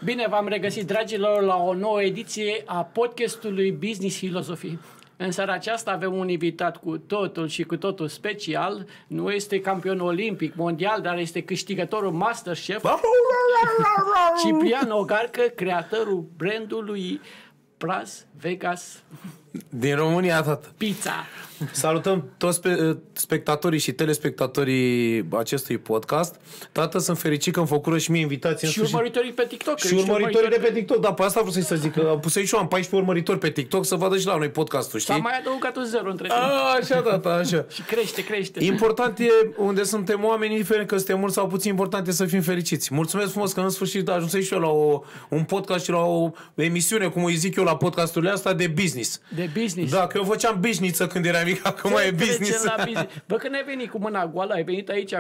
Bine v-am regăsit, dragilor, la o nouă ediție a podcastului Business Philosophy. În seara aceasta avem un invitat cu totul și cu totul special. Nu este campion olimpic, mondial, dar este câștigătorul MasterChef. Ciprian Ogarcă, creatorul brandului Las Vegas din România, tată. Pizza. Salutăm toți spectatorii și telespectatorii acestui podcast. Tată, sunt fericit că îmi făcură și mie invitație. Și urmăritorii pe TikTok. Și urmăritorii de pe TikTok. Da, pe asta vreau să-i zic. Că am pus aici eu, am 14 urmăritori pe TikTok să vadă și la noi podcastul, știi? S-a mai adăugat un 0 între timp. Așa, tată, așa. Și crește. Important e unde suntem oameni, indiferent că suntem mulți sau puțin, important e să fim fericiți. Mulțumesc frumos că în sfârșit ajunsei și eu la un podcast și la o emisiune, cum îi zic eu la podcasturile astea, de business. De business. Da, că eu făceam business când eram mic, acum e business. Bă, când ai venit cu mâna goală, ai venit aici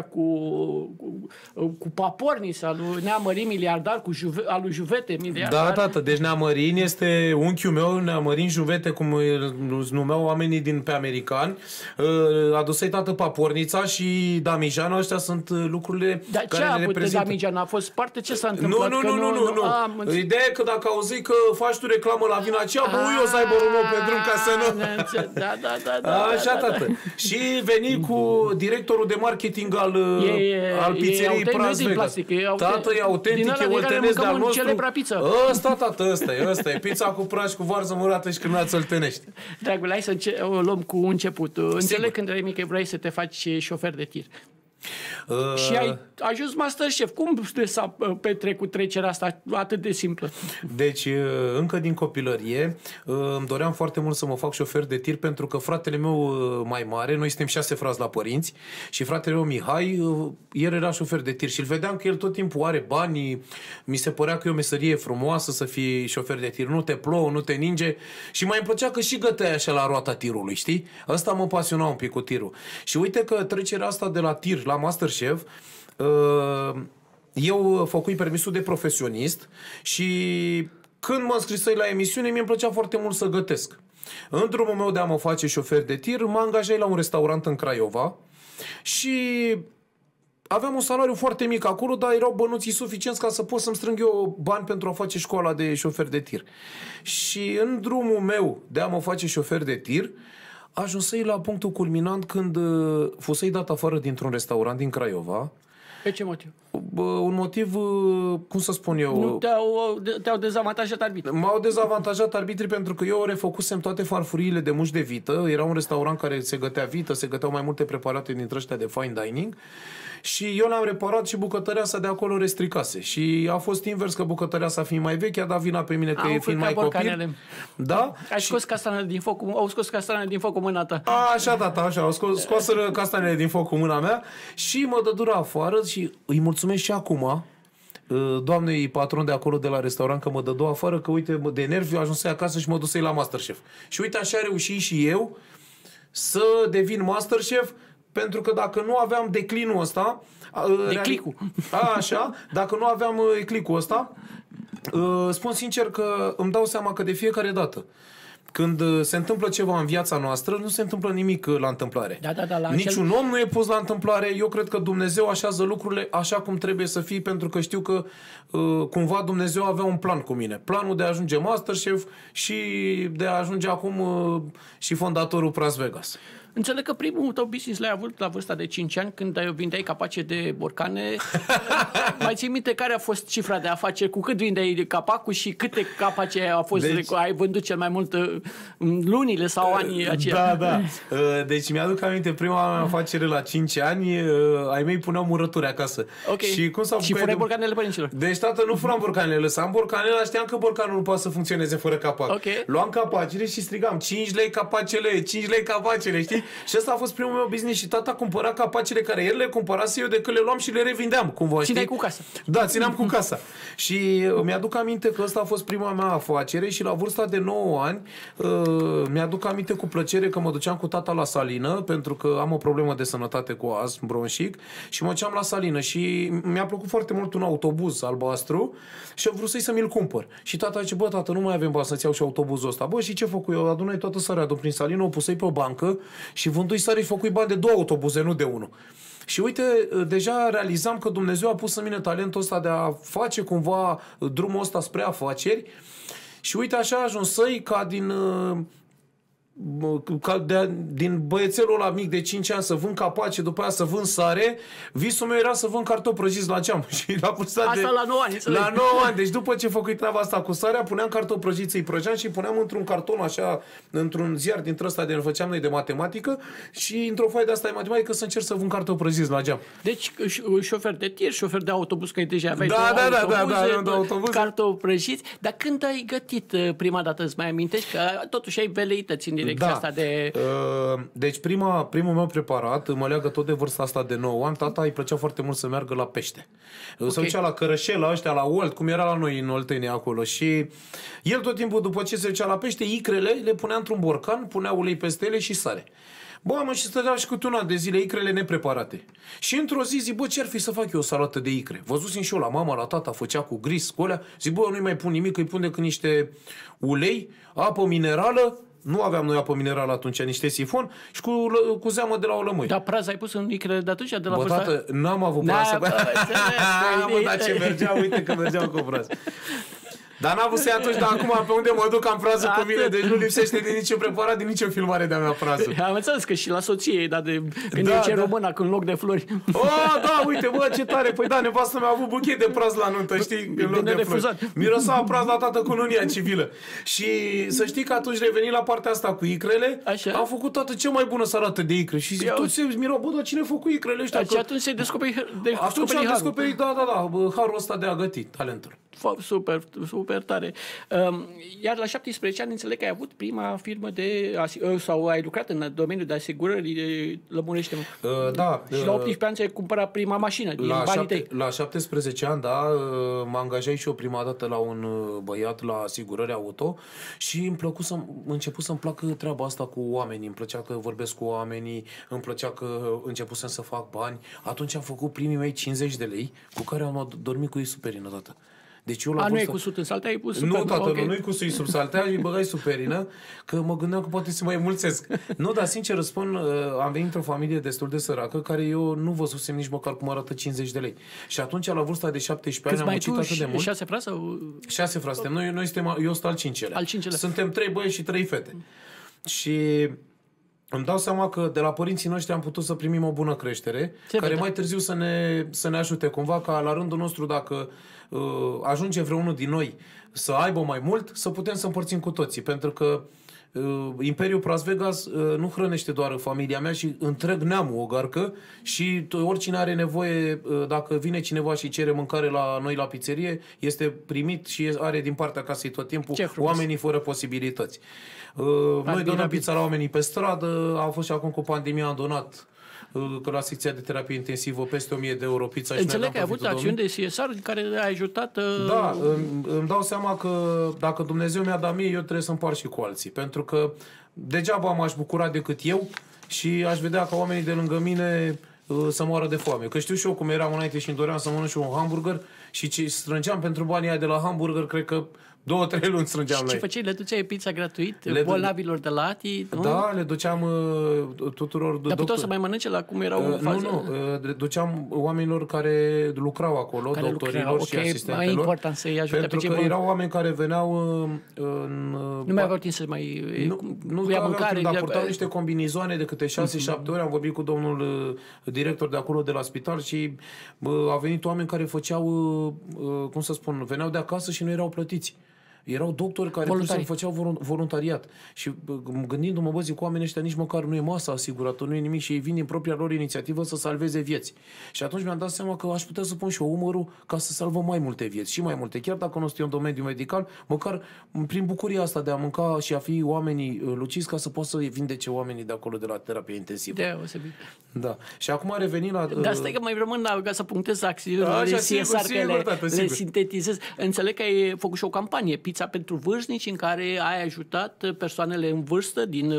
cu Papornis, al lui Neamărin miliardar, al lui Juvete miliardar. Da, tată, deci Neamărin este unchiul meu, Neamărin Juvete, cum îl numeau oamenii din pe americani. Adusei tată Papornița și Damijan, ăștia sunt lucrurile care le reprezintă. Dar ce a avut Damijan? A fost parte? Ce s-a întâmplat? Nu. Ideea e că dacă auzi că faci tu reclamă la vina aceea, bă, eu să aibă un pe drum ca să nu... Da. Așa, tată. Și veni cu directorul de marketing al pizzeriei Las Vegas. Tată, e autentic, e oltenesc de-al nostru. Ăsta, tată, ăsta e pizza cu praș, cu varză murată și cârnați oltenești. Dragul, hai să o luăm cu începutul. Înțeleg când erai mic că vrei să te faci șofer de tir. Și ai ajuns MasterChef. Cum s-a petrecut trecerea asta atât de simplă? Deci, încă din copilărie, îmi doream foarte mult să mă fac șofer de tir, pentru că fratele meu mai mare, noi suntem 6 frați la părinți, și fratele meu Mihai, el era șofer de tir și îl vedeam că el tot timpul are bani, mi se părea că e o meserie frumoasă să fii șofer de tir, nu te plouă, nu te ninge, și mai îmi plăcea că și găteai așa la roata tirului, știi? Asta mă pasiona un pic cu tirul. Și uite că trecerea asta de la tir la MasterChef, eu făcui permisul de profesionist și când mă înscrisei la emisiune, mi-mi plăcea foarte mult să gătesc. În drumul meu de a mă face șofer de tir, mă angajai la un restaurant în Craiova și aveam un salariu foarte mic acolo, dar erau bănuții suficienți ca să pot să-mi strâng eu bani pentru a face școala de șofer de tir. Și în drumul meu de a mă face șofer de tir, ajunsei la punctul culminant când fusei dat afară dintr-un restaurant din Craiova. Pe ce motiv? Un motiv, cum să spun eu... Nu te-au dezavantajat arbitrii? M-au dezavantajat arbitrii pentru că eu refăcusem toate farfuriile de mușchi de vită. Era un restaurant care se gătea vită, se găteau mai multe preparate dintre ăștia de fine dining. Și eu l-am reparat și bucătăreasa de acolo restricase. Și a fost invers, că bucătăreasa fiind mai veche, a dat vina pe mine că e fiind mai copil. Da? Ai scos castanele din foc, au scos castanele din foc cu mâna ta. Așa, tata, așa, au scos castanele din foc cu mâna mea și mă dădură afară și îi mulțumesc și acum doamnei patron de acolo de la restaurant că mă dădu afară, că uite, de nervi ajunsei acasă și mă dusei la MasterChef. Și uite, așa reuși și eu să devin MasterChef, pentru că dacă nu aveam declinul ăsta... Eclicul. Așa, dacă nu aveam eclicul ăsta, spun sincer că îmi dau seama că de fiecare dată când se întâmplă ceva în viața noastră, nu se întâmplă nimic la întâmplare. Niciun om nu e pus la întâmplare. Eu cred că Dumnezeu așează lucrurile așa cum trebuie să fie, pentru că știu că cumva Dumnezeu avea un plan cu mine. Planul de a ajunge MasterChef și de a ajunge acum și fondatorul Las Vegas. Înțeleg că primul tău business l-ai avut la vârsta de 5 ani, când vindeai capace de borcane. Mai ții minte care a fost cifra de afaceri? Cu cât vindeai capacul și câte capace ai vândut cel mai mult în lunile sau anii aceia? Da. Deci mi-aduc aminte, prima mea afacere la 5 ani, ai mei puneau murături acasă. Okay. Și furai borcanele părinților? Deci, tată, nu furam borcanele, lăsam borcanele, dar știam că borcanul nu poate să funcționeze fără capac. Okay. Luam capacele și strigam 5 lei capacele, 5 lei capacele, știi? Și ăsta a fost primul meu business și tata cumpăra capacele care el le cumpărase, eu decât le luam și le revindeam, cumva. Țineai cu casa. Da, țineam cu casa. Și mi-aduc aminte că ăsta a fost prima mea afacere și la vârsta de 9 ani mi-aduc aminte cu plăcere că mă duceam cu tata la salină, pentru că am o problemă de sănătate cu astm bronșic și mă duceam la salină și mi-a plăcut foarte mult un autobuz albastru și am vrut să mi-l cumpăr. Și tata zice, bă, tată, nu mai avem bani să-ți iau și autobuzul ăsta. Bă, și ce făcu eu? Adunai toată sarea prin salină, o pusei pe o bancă și vândui sare și făcui bani de 2 autobuze, nu de 1. Și uite, deja realizam că Dumnezeu a pus în mine talentul ăsta de a face cumva drumul ăsta spre afaceri. Și uite, așa a ajuns Săi ca din băiețelul ăla mic de 5 ani să vând capace, după aia să vând sare. Visul meu era să vând cartofi prăjiți la geam. Și la asta la 9 ani. La 9 ani. Deci după ce făcui treaba asta cu sarea, puneam cartofi prăjiți, îi prăjeam și îi puneam într-un carton așa, într-un ziar dintre ăsta de ne făceam noi de matematică și într-o foaie de asta de matematică să încerc să vând cartofi prăjiți la geam. Deci șofer de tir, șofer de autobuz, că deja aveai autobuze, cartofi prăjiți. Dar când ai gătit prima dată, îți mai amintești că totuși ai veleități în direcția asta de... Deci primul meu preparat mă leagă tot de vârsta asta de 9 ani. Tata îi plăcea foarte mult să meargă la pește. Se ducea la Cărășel, la ăștia, la Olt, cum era la noi în Oltenia acolo. Și el tot timpul după ce se ducea la pește, icrele le punea într-un borcan, punea ulei peste ele și sare. Bă, mă, și stăteau și câte un an de zile icrele nepreparate. Și într-o zi zic, bă, ce-ar fi să fac eu o salată de icre? Văzusem și eu la mama, la tata, făcea cu gris, cu alea. Zic, bă, nu-i mai pun nimic, îi pun decât niște ulei, apă minerală. Nu aveam noi apă minerală atunci, niște sifon și cu zeamă de la o lămâie. Dar praz ai pus în icrele de atunci? De la bă, tată, n-am avut praz. Mă, dar ce mergeam, uite că mergeam cu praz. Dar n-am văzut atunci, dar acum pe unde mă duc am prază cu mine, deci nu lipsește din niciun preparat, din nicio filmare de-a mea prază. Am înțeles că și la soție, dar când e română, în loc de flori. Oh, da, uite, bă, ce tare, păi da, nevastă mea a avut buchet de praz la nuntă, știi, în loc de flori. Mirosa praz la tată cu nunia civilă. Și să știi că atunci revenind la partea asta cu icrele, am făcut toată cea mai bună salată de icre și toți se mirau, bă, dar cine a făcut icrele ăștia? Și atunci se descoperi atunci am descoperit, harul ăsta de a găti, talentul. Super tare. Iar la 17 ani înțeleg că ai avut prima firmă sau ai lucrat în domeniul de asigurări, lămurește-mă. Da. Și la 18 ani ți-ai cumpărat prima mașină din banii tăi. La 17 ani, da, mă angajai și eu prima dată la un băiat la asigurări auto și început să-mi placă treaba asta cu oamenii. Îmi plăcea că vorbesc cu oamenii, îmi plăcea că începusem să fac bani. Atunci am făcut primii mei 50 de lei cu care am dormit cu ei superină dată. Deci eu nu e cu sut în saltea, ai pus superină. Nu, tată, nu e cu sut în saltea, îi băgai superină, că mă gândeam că poate să mai mulțesc. Nu, dar sincer răspund, am venit într-o familie destul de săracă, care eu nu văzusem nici măcar cum arată 50 de lei. Și atunci, la vârsta de 17 ani, am muncit atât de mult. 6 frați sau? 6 frați suntem. Noi suntem, eu sunt al 5-lea. Al 5-lea. Suntem 3 băieți și 3 fete. Și îmi dau seama că de la părinții noștri am putut să primim o bună creștere, care mai târziu să ne ajute cumva ca la rândul nostru, dacă ajunge vreunul din noi să aibă mai mult, să putem să împărțim cu toții. Pentru că Imperiul Pras Vegas nu hrănește doar familia mea și întreg neamul o garcă și oricine are nevoie, dacă vine cineva și cere mâncare la noi la pizzerie, este primit și are din partea casei tot timpul oamenii fără posibilități. Noi donăm pizza la oamenii pe stradă, a fost și acum cu pandemia, am donat că la secția de terapie intensivă peste 1000 de euro pizza. Înțeleg că ai avut acțiuni de CSR care ai ajutat... Da, îmi dau seama că dacă Dumnezeu mi-a dat mie, eu trebuie să împart și cu alții. Pentru că degeaba m-aș bucura decât eu și aș vedea ca oamenii de lângă mine să moară de foame. Că știu și eu cum eram înainte și îmi doream să mănânc și un hamburger și ce strângeam pentru banii aia de la hamburger, cred că 2-3 luni strângeam la ei. Și ce făceai? Le duceai pizza gratuit bolnavilor de la ATI? Nu? Da, le duceam tuturor... Dar puteau să mai mănânce la cum erau în fază? Nu, le duceam oamenilor care lucrau acolo, care doctorilor și asistentelor. Mai important să-i ajute pentru pe că erau oameni care veneau în... Nu mai aveau timp să mai... Nu ia mâncare, dar purtau niște combinizoane de câte 6-7 ori. Am vorbit cu domnul director de acolo, de la spital și a venit oameni care făceau, cum să spun, veneau de acasă și nu erau plătiți. Erau doctori care făceau voluntariat. Și gândindu-mă, bă, zic, cu oamenii ăștia nici măcar nu e masa asigurată, nu e nimic și ei vin din propria lor inițiativă să salveze vieți. Și atunci mi-am dat seama că aș putea să pun și eu umărul ca să salvăm mai multe vieți și mai multe. Chiar dacă nu știu în domeniul medical, măcar prin bucuria asta de a mânca și a fi oamenii luciți ca să poată să vindece oamenii de acolo de la terapie intensivă. Deosebit. Da. Și acum revenind la... Dar stai că mai rămân ca să punctez acțiunile CSR, că le sintetizez. Înțeleg că ai făcut și o campanie, pizza pentru vârstnici, în care ai ajutat persoanele în vârstă din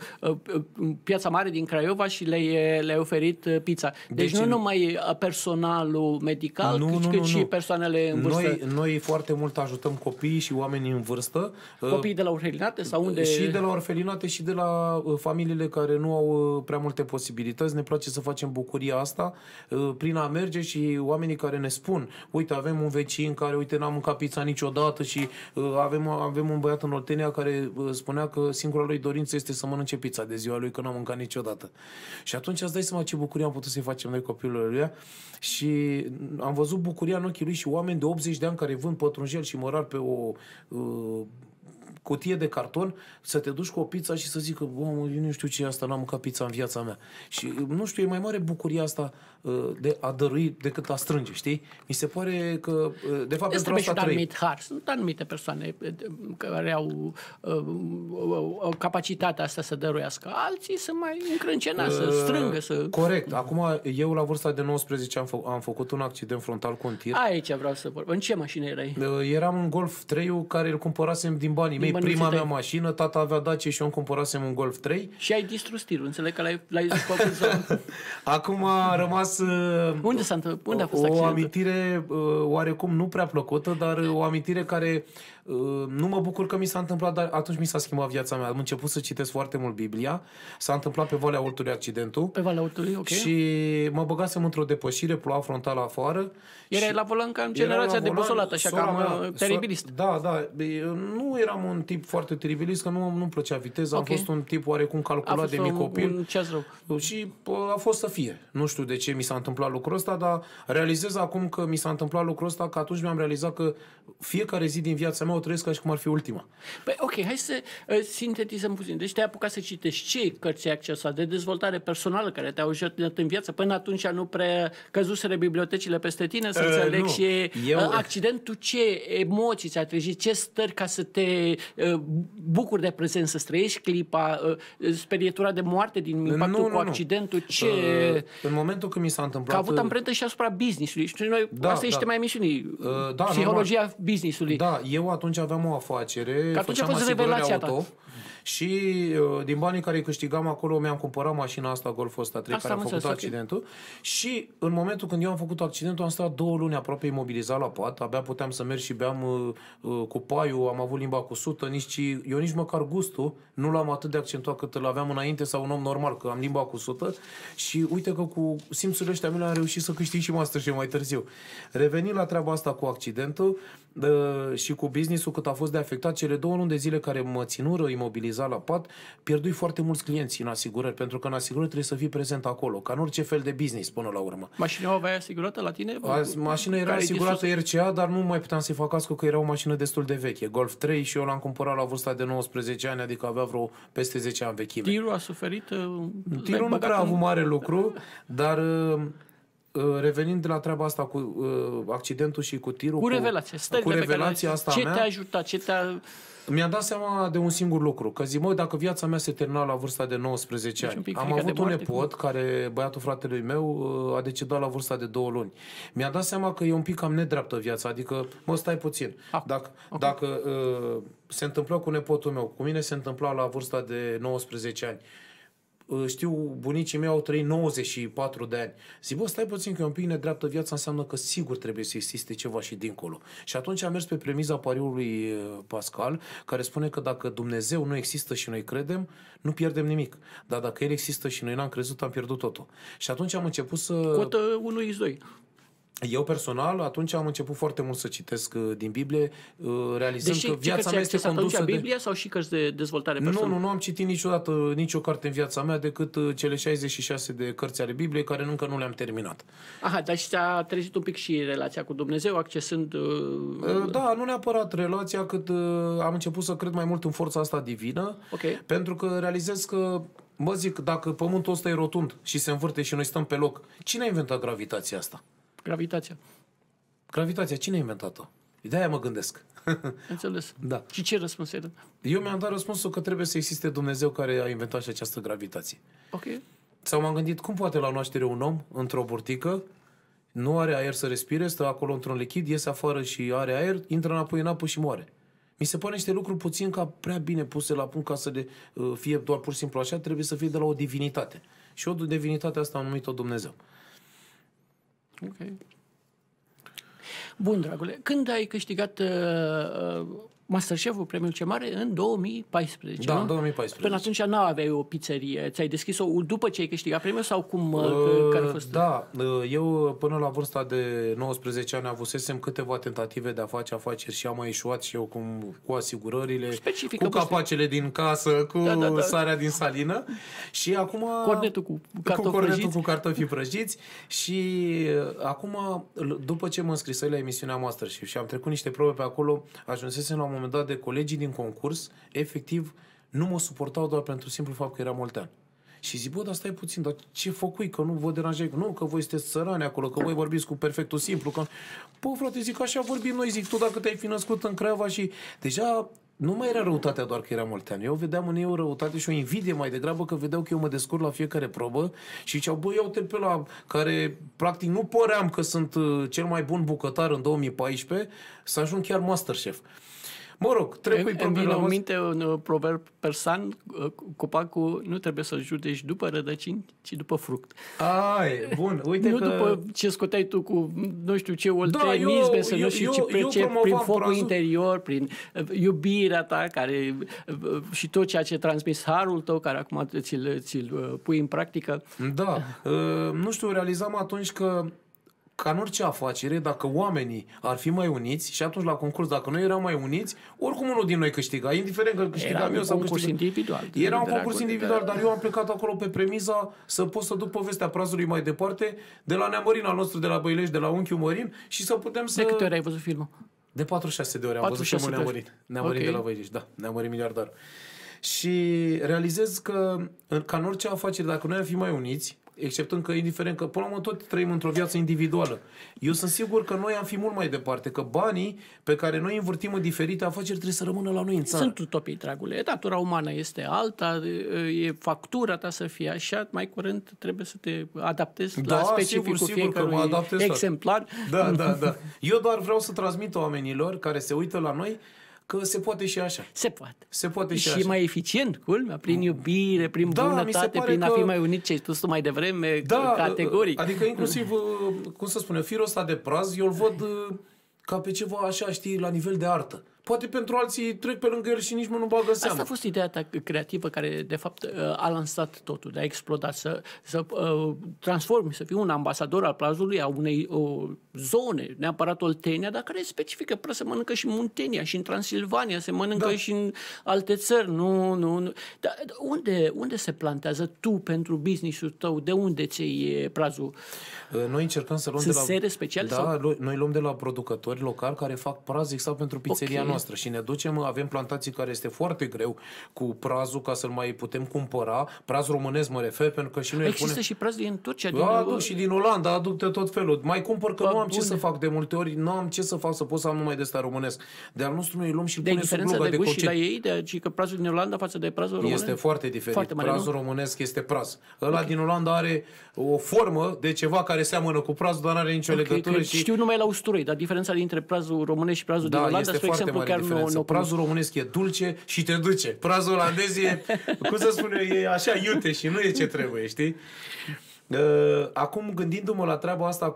Piața Mare din Craiova și le-ai oferit pizza. Deci nu numai personalul medical, cât și persoanele în vârstă. Noi foarte mult ajutăm copiii și oamenii în vârstă. Copiii de la orfelinate sau unde? Și de la orfelinate și de la familiile care nu au prea multe posibilități. Ne place să facem bucuria asta prin a merge și oamenii care ne spun, uite, avem un vecin care, uite, n-a mâncat pizza niciodată și avem un băiat în Oltenia care spunea că singura lui dorință este să mănânce pizza de ziua lui, că n-a mâncat niciodată. Și atunci îți dai seama ce bucurie am putut să-i facem noi copilul lui și am văzut bucuria în ochii lui și oameni de 80 de ani care vând pătrunjel și mărar pe o cutie de carton, să te duci cu o pizza și să zică, bă, eu nu știu ce e asta, n-am mâncat pizza în viața mea. Și, nu știu, e mai mare bucuria asta de a dărui decât a strânge, știi? Mi se pare că, de fapt, pentru asta trăim. Sunt anumite persoane care au capacitatea asta să dăruiască. Alții sunt mai încrâncenați, să strângă, să... Corect. Acum, eu, la vârsta de 19 am făcut un accident frontal cu un tir. Aici vreau să vorbesc. În ce mașină erai? Eram în Golf 3 care îl cumpărasem din banii mei. Prima mea mașină, tata avea Dacia și eu îmi cumpărasem un Golf 3. Și ai distrus tirul, înțeleg că l-ai făcut. Acum a rămas unde a fost accidentul? O amintire oarecum nu prea plăcută, dar o amintire care nu mă bucur că mi s-a întâmplat, dar atunci mi s-a schimbat viața mea. Am început să citesc foarte mult Biblia. S-a întâmplat pe Valea Oltului accidentul. Pe Valea Oltului, ok. Și mă băgasem într-o depășire, ploua frontal afară. Erai la volan ca în generația de Bosolat, așa cam teribilist. Da. Nu eram un tip foarte teribilist, că nu-mi plăcea viteza. Okay. Am fost un tip oarecum calculat de mic copil. Un ceas rău. Și a fost să fie. Nu știu de ce mi s-a întâmplat lucrul ăsta, dar realizez acum că mi s-a întâmplat lucrul ăsta, că atunci mi-am realizat că fiecare zi din viața mea o trăiesc ca și cum ar fi ultima. Păi, ok, hai să sintetizăm puțin. Deci te-ai apucat să citești ce cărți ai accesat de dezvoltare personală care te-au ajutat în viață. Până atunci nu prea căzuseră bibliotecile peste tine, să înțeleg și accidentul, ce emoții ți-a trezit, ce stări ca să te bucuri de prezență, să trăiești clipa, sperietura de moarte din impactul cu accidentul, ce... În momentul când mi s-a întâmplat... Că a avut amprentă și asupra business-ului. Și noi, asta ești mai emisiunii, psihologia business-ului. Da, eu atunci aveam o afacere, că atunci a fost revelația ta. Și din banii care îi câștigam acolo mi-am cumpărat mașina asta, Golful ăsta 3, care a făcut accidentul. Și în momentul când eu am făcut accidentul, am stat 2 luni aproape imobilizat la pat, abia puteam să merg și beam cu paiul, am avut limba cusută, eu nici măcar gustul nu l-am atât de accentuat cât îl aveam înainte sau un om normal, că am limba cusută. Și uite că cu simțurile ăștia mele am reușit să câștig și MasterChef mai târziu. Revenind la treaba asta cu accidentul și cu business-ul, cât a fost de afectat, cele 2 luni de zile care mă ținură imobilizat la pat, pierdui foarte mulți clienți în asigurări, pentru că în asigurări trebuie să fii prezent acolo, ca în orice fel de business până la urmă. Mașina o aveai asigurată la tine? Mașina era asigurată RCA, dar nu mai puteam să-i fac casco, că era o mașină destul de veche. Golf 3 și eu l-am cumpărat la vârsta de 19 ani, adică avea vreo peste 10 ani vechime. Tirul a suferit? Tirul nu prea a avut mare lucru, dar... Revenind de la treaba asta cu accidentul și cu tirul, cu revelația asta ce mea, te-a ajutat? Mi-am dat seama de un singur lucru, că zic, dacă viața mea se termina la vârsta de 19 ani, am avut un nepot care, băiatul fratelui meu, a decedat la vârsta de 2 luni. Mi-am dat seama că e un pic cam nedreaptă viața, adică, stai puțin. Dacă se întâmplă cu nepotul meu, cu mine se întâmpla la vârsta de 19 ani, știu, bunicii mei au trăit 94 de ani. Zic, stai puțin că e un pic nedreaptă viața, înseamnă că sigur trebuie să existe ceva și dincolo. Și atunci am mers pe premiza pariului Pascal, care spune că dacă Dumnezeu nu există și noi credem, nu pierdem nimic. Dar dacă El există și noi n-am crezut, am pierdut totul. Și atunci am început să... Cotă 1:2. Eu personal, atunci am început foarte mult să citesc din Biblie, realizând că viața mea este condusă de... Biblia sau și cărți de dezvoltare personală? Nu am citit niciodată nicio carte în viața mea decât cele 66 de cărți ale Bibliei, care încă nu le-am terminat. Aha, dar și ți-a trezit un pic și relația cu Dumnezeu, accesând... Da, nu neapărat relația, cât am început să cred mai mult în forța asta divină, pentru că realizez că, zic, dacă pământul ăsta e rotund și se învârte și noi stăm pe loc, cine a inventat gravitația asta? Gravitația, cine a inventat-o? De-aia mă gândesc. Înțeles. Da. Și ce răspuns ai dat? Eu mi-am dat răspunsul că trebuie să existe Dumnezeu care a inventat și această gravitație. Ok. Sau m-am gândit, cum poate la naștere un om într-o burtică, nu are aer să respire, stă acolo într-un lichid, iese afară și are aer, intră înapoi în apă și moare. Mi se pare niște lucruri puțin ca prea bine puse la punct ca să le fie doar pur și simplu așa, trebuie să fie de la o divinitate. Și o divinitate asta am numit-o Dumnezeu. Ok. Bun, dragule, când ai câștigat Masterchef-ul, premiul cel mare, în 2014, Da, nu? în 2014. Până atunci nu aveai o pizzerie. Ți-ai deschis-o după ce ai câștigat premiul sau cum? Care a fost? Da, eu până la vârsta de 19 ani avusesem câteva tentative de a face afaceri și am mai ieșuat și eu cu asigurările, Specifică cu capacele din casă, cu sarea din salină și acum... Cornetul cu cartofi prăjiți. Cu cartofi prăjiți și acum, după ce mă înscrisei la emisiunea Masterchef și am trecut niște probe pe acolo, ajunsesem la un moment dat de colegii din concurs, efectiv, nu mă suportau doar pentru simplu fapt că eram oltean. Și zic, bă, dar stai puțin, dar ce făcui, că nu vă deranjai, nu, că voi sunteți țărani acolo, că voi vorbiți cu perfectul simplu, că... Bă, frate, zic, așa vorbim noi, zic, tu dacă te-ai fi născut în Craiova și deja nu mai era răutatea doar că eram oltean. Eu vedeam în ei o răutate și o invidie mai degrabă că vedeau că eu mă descurc la fiecare probă și ziceau, bă, iau-te pe la care practic nu păream că sunt cel mai bun bucătar în 2014 să ajung chiar Masterchef. Mă rog, trebuie problema. Îmi minte un proverb persan, copacul nu trebuie să-l judeci după rădăcini, ci după fruct. Ai, bun, uite nu că... după ce scoteai tu cu nu știu ce oltenisme, să nu știu ce, prin focul interior, prin iubirea ta, care și tot ceea ce transmis harul tău, care acum ți-l pui în practică. Da, nu știu, realizam atunci că ca în orice afacere, dacă oamenii ar fi mai uniți și atunci la concurs, dacă noi eram mai uniți, oricum unul din noi câștiga, indiferent că câștigam eu sau câștigam. Individual. Era un concurs individual, dar eu am plecat acolo pe premiza să pot să duc povestea prazului mai departe, de la Neamărin al nostru, de la Băilești, de la unchiul Mărin și să putem să... De câte ori ai văzut filmul? De 46 de ori am văzut filmul Neamărin. Neamărin de la Băilești, da, Neamărin miliardar. Și realizez că, ca în orice afacere, dacă noi am fi mai uniți, exceptând că, indiferent că, până la urmă, tot trăim într-o viață individuală. Eu sunt sigur că noi am fi mult mai departe, că banii pe care noi învârtim în diferite afaceri trebuie să rămână la noi în țară. Sunt utopii, dragule. Natura umană este alta, e factura ta să fie așa, mai curând trebuie să te adaptezi la specificul fiecărui exemplar. Da. Eu doar vreau să transmit oamenilor care se uită la noi că se poate și așa. Se poate și așa. Mai eficient, culmea, prin iubire, prin bunătate, prin a fi mai unit, ce ai spus tu mai devreme, categoric. Adică inclusiv, cum să spune, firul ăsta de praz, eu îl văd ca pe ceva așa, știi, la nivel de artă. Poate pentru alții trec pe lângă el și nici mă nu bagă seama. Asta a fost ideea ta creativă care, de fapt, a lansat totul, de a exploda, să transformi, să fii un ambasador al prazului, a unei zone, neapărat Oltenia, dar care e specifică, până se mănâncă și în Muntenia, și în Transilvania, se mănâncă și în alte țări. Nu. Dar unde se plantează tu pentru business-ul tău? De unde ți iei prazul? Noi încercăm să luăm de la... sere speciale? Da, sau? Noi luăm de la producători locali care fac praz exact pentru pizzeria noastră și ne ducem, avem plantații care este foarte greu cu prazul ca să-l mai putem cumpăra. Praz românesc mă refer, pentru că și noi există și praz din Turcia? Aduc și din Olanda, aduc de tot felul. Mai cumpăr că nu am ce să fac de multe ori, nu am ce să fac să pot să am numai de ăsta românesc. De al nostru noi luăm și punem sub gluga de gust și la ei, că prazul din Olanda față de prazul românesc? Este foarte diferit. Prazul românesc este praz. Ăla din Olanda are o formă de ceva care seamănă cu prazul, dar nu are nicio legătură. Știu numai la usturoi, dar diferența dintre prazul românesc și prazul din Olanda, spre exemplu, chiar nu. Prazul românesc e dulce și te duce. Prazul olandez e, cum să spun eu, e așa iute și nu e ce trebuie, știi? Acum, gândindu-mă la treaba asta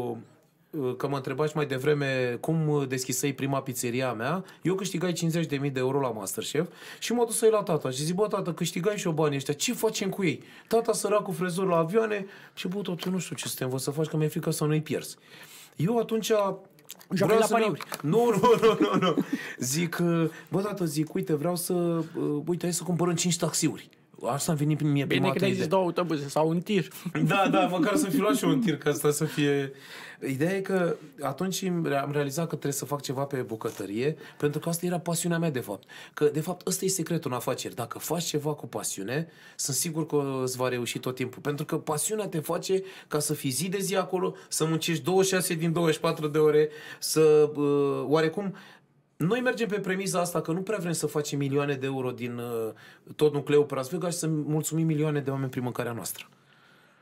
că mă întrebați mai devreme cum deschisei prima pizzeria mea, eu câștigai 50.000 de euro la Masterchef și m-a dus să-i la tata și zic, bă, tată, câștigai și eu banii ăștia, ce facem cu ei? Tata săracul frezor la avioane și bă, tot, eu nu știu ce să te învăț să faci, că mi-e frică să nu-i pierzi. Eu atunci... Vreau la paniuri. Nu. Zic, bă, tată, uite, vreau să... Uite, hai să cumpărăm 5 taxiuri. Asta am venit mie prima dată. Bine că ai zis 2 autobuze sau un tir. Da, măcar să fi luat și un tir, ca asta să fie... Ideea e că atunci am realizat că trebuie să fac ceva pe bucătărie, pentru că asta era pasiunea mea, de fapt. Că, de fapt, ăsta e secretul în afaceri. Dacă faci ceva cu pasiune, sunt sigur că îți va reuși tot timpul. Pentru că pasiunea te face ca să fii zi de zi acolo, să muncești 26 din 24 de ore, să oarecum... Noi mergem pe premiza asta că nu prea vrem să facem milioane de euro din tot nucleul pe Las Vegas și să mulțumim milioane de oameni prin mâncarea noastră.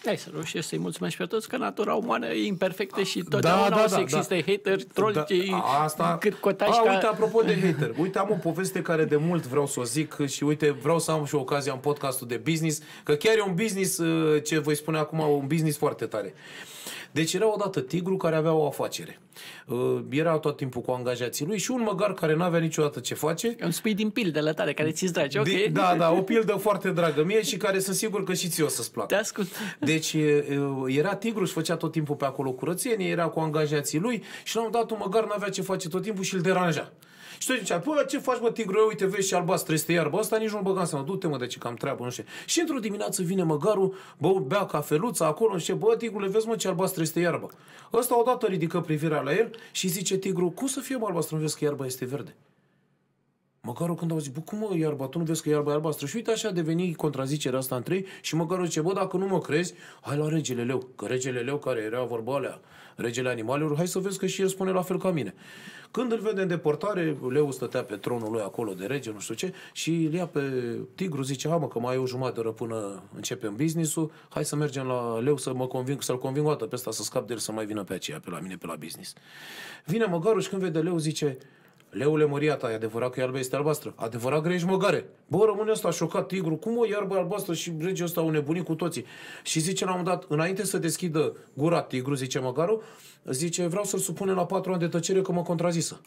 Hai să reușești să-i mulțumești pe toți, că natura umană e imperfectă și totdeauna o să existe hateri, trolli, cât cotași ca... Uite, apropo de hater, uite, am o poveste care de mult vreau să o zic și uite, vreau să am și ocazia în podcastul de business, că chiar e un business, ce voi spune acum, un business foarte tare. Deci era odată tigru care avea o afacere. Era tot timpul cu angajații lui și un măgar care n-avea niciodată ce face. Un spui din pildele tale care ți-ți dragi, ok? Da, o pildă foarte dragă mie și care sunt sigur că și ție o să-ți placă. Te ascult. Deci era tigru și făcea tot timpul pe acolo curățenie, era cu angajații lui și la un dat un măgar n-avea ce face tot timpul și îl deranja. Și tot zicea, bă, ce faci, bă, tigru? Uite, vezi și albastră este iarbă. Ăsta nici nu-l băgam seama. Du-te, mă, de ce cam treabă, nu știu. Și într-o dimineață vine măgarul, bă, bea cafeluța acolo, nu știu, bă, tigrule, vezi, mă, ce albastră este iarbă. Ăsta odată ridică privirea la el și zice, tigru, cum să fie, mă, albastră, nu vezi că iarba este verde? Măgarul când auzi, bă, cum, mă, iarba, tu nu vezi că iarba e albastră? Și uite, așa a devenit contrazicerea asta între ei și măgarul zice, bă, dacă nu mă crezi, hai la regele leu, că regele leu, care era vorba alea, regele animalelor, hai să vezi că și el spune la fel ca mine. Când îl vede în depărtare, leu stătea pe tronul lui acolo de rege, nu știu ce, și îl ia pe tigru, zice, ha, mă, că mai e o jumătate de oră până începem business-ul, hai să mergem la leu să mă conving, să-l conving o dată pe ăsta să scap de el, să mai vină pe aceea, pe la mine, pe la business. Vine măgarul și când vede leu, zice, leule, măria ta, e adevărat că iarba este albastră? Adevărat că ești măgare. Bă, rămâne ăsta șocat, tigru, cum o iarbă albastră și regele ăsta au nebunit cu toții. Și zice la un moment dat, înainte să deschidă gura tigru, zice măgarul, zice, vreau să-l supunem la 4 ani de tăcere că mă contrazisă.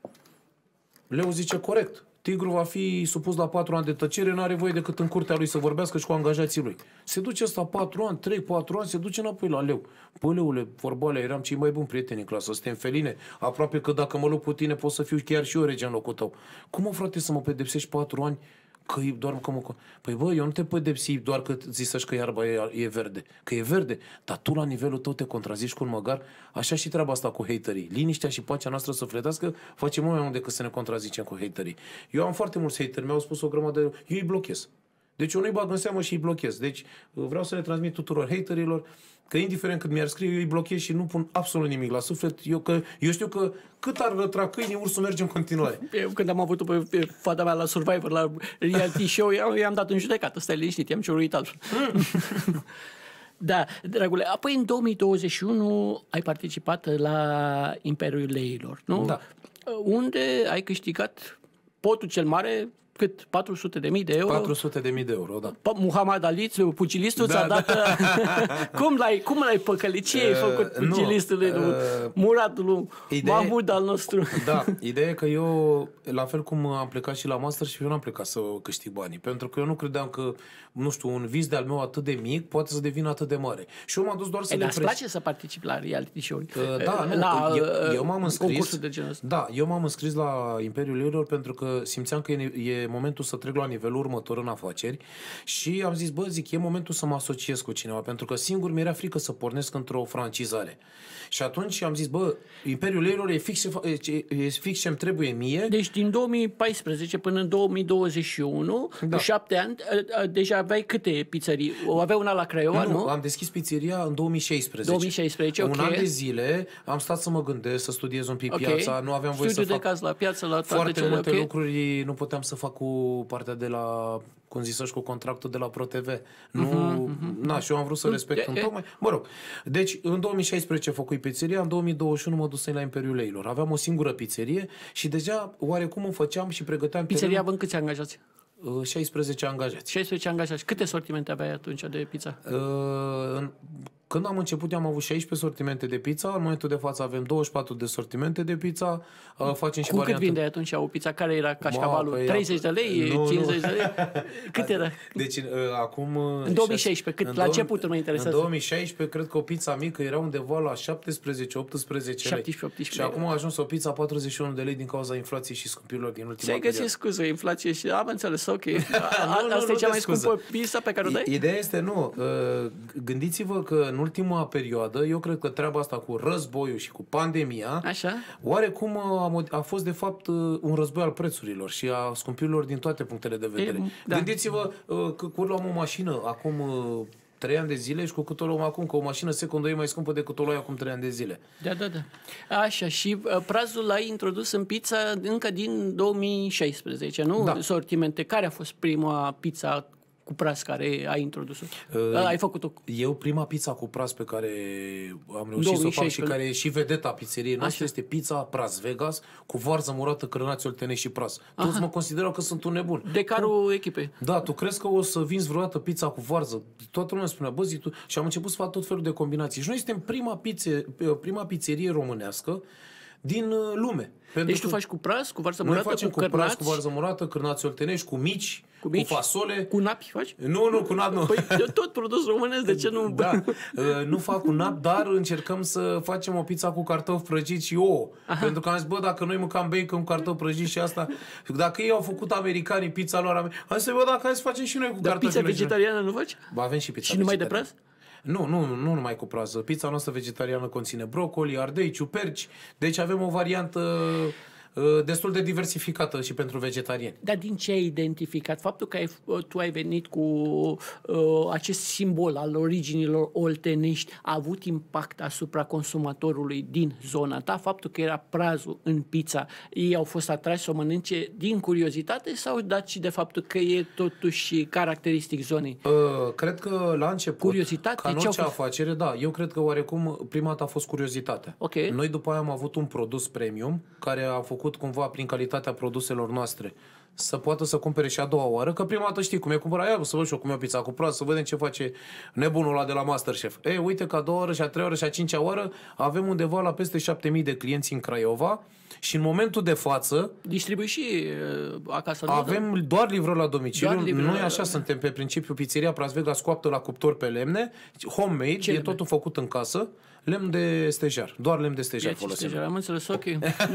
Leu zice, corect. Tigru va fi supus la 4 ani de tăcere, n-are voie decât în curtea lui să vorbească și cu angajații lui. Se duce ăsta 4 ani, 3-4 ani, se duce înapoi la leu. Bă, leule, vorba alea, eram cei mai buni prieteni în clasă, suntem feline. Aproape că dacă mă lupt cu tine pot să fiu chiar și eu rege în locul tău. Cum, mă, frate, să mă pedepsești 4 ani? Că doar că mă... Păi bă, eu nu te pedepsi doar că zisești că iarba e verde. Că e verde, dar tu la nivelul tău te contrazici cu un măgar. Așa și treaba asta cu haterii. Liniștea și pacea noastră sufletească face mult mai mult decât să ne contrazicem cu haterii. Eu am foarte mulți hateri, mi-au spus o grămadă de... Eu îi blochez. Deci eu nu-i bag în seamă și îi blochez. Deci vreau să le transmit tuturor haterilor că indiferent cât mi-ar scrie, eu îi blochez și nu pun absolut nimic la suflet. Eu știu că cât ar rătra câinii, ursul merge în continuare. Eu când am avut-o pe fata mea la Survivor, la reality show, i-am dat în judecată, stai liniștit, i-am ciuruit altfel. Da, dragule, apoi în 2021 ai participat la Imperiul Leilor, nu? Da. Unde ai câștigat potul cel mare, cât? 400.000 de euro? 400.000 de euro, da. Muhammad Ali, pugilistul, ți-a dat... Cum l-ai păcălit? Ce ai făcut pugilistului, Muradului, Mahmud al nostru? Da, ideea e că eu, la fel cum am plecat și la master, și eu n-am plecat să câștig banii. Pentru că eu nu credeam că, nu știu, un vis de-al meu atât de mic poate să devină atât de mare. Și eu m-am dus doar să le îți place să participi la reality show-uri? Da, eu m-am înscris. De genul ăsta. Da, eu m-am înscris la Imperiul Leilor pentru că simțeam că e momentul să trec la nivelul următor în afaceri și am zis, bă, zic, e momentul să mă asociez cu cineva, pentru că singur mi-era frică să pornesc într-o francizare. Și atunci am zis, bă, Imperiul Leilor e fix ce-mi trebuie mie. Deci din 2014 până în 2021, da. 7 ani, deja aveai câte pizzerii? O avea una la Craiova, nu? Am deschis pizzeria în 2016. 2016, ok. Un an de zile am stat să mă gândesc, să studiez un pic piața, nu aveam voie să fac de caz la piață, la toate foarte cele, multe lucruri, nu puteam să fac cu partea de la, cum ziceți, cu contractul de la ProTV. Și eu am vrut să respect întocmai. Mă rog, deci în 2016 făcui pizzeria, în 2021 mă dusem la Imperiul Leilor. Aveam o singură pizzerie și deja oarecum îmi făceam și pregăteam pizzeria având câți angajați? 16 angajați. 16 angajați. Câte sortimente aveai atunci de pizza? Când am început, am avut 16 sortimente de pizza. În momentul de față avem 24 de sortimente de pizza. Facem și variante. Cât vindeai atunci o pizza? Care era cașcavalul? 30 de lei? 50 de lei? Cât era? Deci acum... În 2016, cât? La ce punct mă interesează? În 2016, cred că o pizza mică era undeva la 17-18 lei. 17-18 și acum a ajuns o pizza 41 de lei din cauza inflației și scumpirilor din ultima perioadă. Ți-ai găsit scuze, inflație și am înțeles, ok. Asta e cea mai scumpă pizza pe care o dai? Ideea este, gândiți-vă că în ultima perioadă, eu cred că treaba asta cu războiul și cu pandemia, oarecum a fost de fapt un război al prețurilor și a scumpirilor din toate punctele de vedere. Gândiți-vă că luam o mașină acum 3 ani de zile și cu cât o luăm acum, că o mașină secundă e mai scumpă decât o luai acum 3 ani de zile. Da. Așa, și prazul l-ai introdus în pizza încă din 2016, nu? Da. Sortimente. Care a fost prima pizza cu pras care ai introdus-o? Ai făcut-o? Eu prima pizza cu pras pe care am reușit să o fac și care e și vedeta pizzeriei noastre este pizza Pras Vegas cu varză murată, cârnați oltenești și pras. Toți mă considerau că sunt un nebun. Decarul echipei. Da, tu crezi că o să vinzi vreodată pizza cu varză? Toată lumea spunea, bă, zi tu. Și am început să fac tot felul de combinații. Și noi suntem prima pizzerie românească din lume. Deci tu faci cu pras, cu varză murată, noi facem cu pras, cu varză murată, cârnați oltenești, cu mici, cu fasole. Cu napi faci? Nu, cu nap nu. Păi tot produs românesc, de ce nu? Da, nu fac cu nap, dar încercăm să facem o pizza cu cartofi prăjiți și ouă. Pentru că am zis, bă, dacă noi mâncam bacon cu cartofi prăjiți și asta, dacă ei au făcut americanii pizza lor, am zis, bă, dacă hai să facem și noi cu cartofi. Dar pizza vegetariană nu faci? Ba, avem și pizza și numai de pras? Nu numai cu prază. Pizza noastră vegetariană conține brocoli, ardei, ciuperci, deci avem o variantă destul de diversificată și pentru vegetariani. Dar din ce ai identificat? Faptul că tu ai venit cu acest simbol al originilor oltenești a avut impact asupra consumatorului din zona ta? Faptul că era prazul în pizza, ei au fost atrași să o mănânce din curiozitate sau dat și de faptul că e totuși caracteristic zonei? Cred că la început, curiozitate, ca în orice afacere, da, eu cred că oarecum prima dată a fost curiozitatea. Okay. Noi după aia am avut un produs premium care a făcut cumva prin calitatea produselor noastre să poată să cumpere și a doua oară, că prima dată știi cum e, cumpăra aia, să văd și eu cum e o pizza cu praz, să vedem ce face nebunul ăla de la Masterchef. Uite că a doua oară și a treia oară și a cincea oară avem undeva la peste 7.000 de clienți în Craiova și în momentul de față distribui și acasă. Avem doar livrări la domiciliu. Noi așa suntem pe principiu pizzeria Pras Vegas coaptă la cuptor pe lemne, homemade, e totul făcut în casă. Lemn de stejar. Doar lemn de stejar folosim. Am înțeles, ok.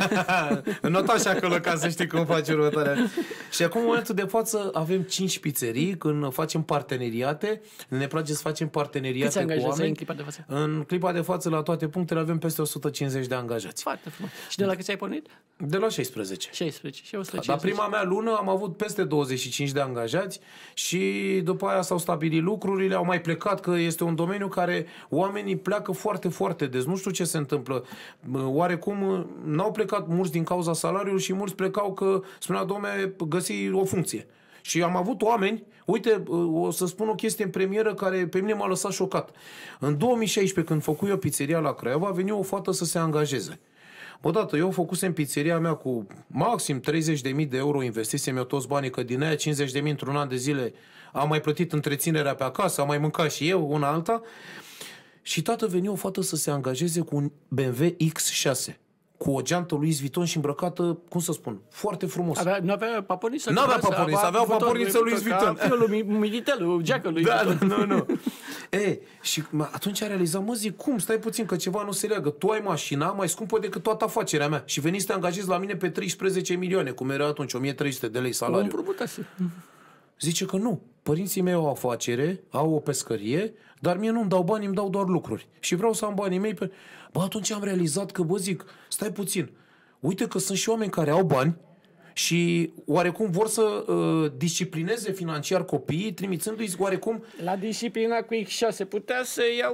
Nota așa acolo ca să știi cum faci următoarea. Și acum, în momentul de față, avem 5 pizzerii. Când facem parteneriate, ne place să facem parteneriate cu oameni. În clipa de față? În clipa de față, la toate punctele, avem peste 150 de angajați. Foarte frumos. Și de la câți ai pornit? De la 16. 16 și 150. Dar prima mea lună am avut peste 25 de angajați și după aia s-au stabilit lucrurile, au mai plecat, că este un domeniu care oamenii pleacă foarte des. Nu știu ce se întâmplă. Oarecum n-au plecat mulți din cauza salariului și mulți plecau că spunea, dom'le, găsi o funcție. Și am avut oameni, uite, o să spun o chestie în premieră care pe mine m-a lăsat șocat. În 2016, când făcut eu pizzeria la Craiova, a venit o fată să se angajeze. Odată, eu făcusem pizzeria mea cu maxim 30.000 de euro, investisem eu toți banii, că din aia 50.000 într-un an de zile am mai plătit întreținerea pe acasă, am mai mâncat și eu, una alta. Și tată veni o fată să se angajeze cu un BMW X6, cu o geantă Louis Vuitton și îmbrăcată, cum să spun, foarte frumos. Nu avea paporniță? Nu avea paporniță, avea paporniță Louis Vuitton. Fiul Militelul, geacă lui Vuitton. Nu. Și atunci a realizat, mă, zic, cum, stai puțin, că ceva nu se leagă. Tu ai mașina mai scumpă decât toată afacerea mea și veni să te angajezi la mine pe 13 milioane, cum era atunci, 1300 de lei salariu. Zice că nu. Părinții mei au o afacere, au o pescărie, dar mie nu-mi dau bani, îmi dau doar lucruri. Și vreau să am banii mei pe... Bă, atunci am realizat că, bă, zic, stai puțin, uite că sunt și oameni care au bani și oarecum vor să disciplineze financiar copiii, trimițându-i oarecum... La disciplina cu X6 putea să ia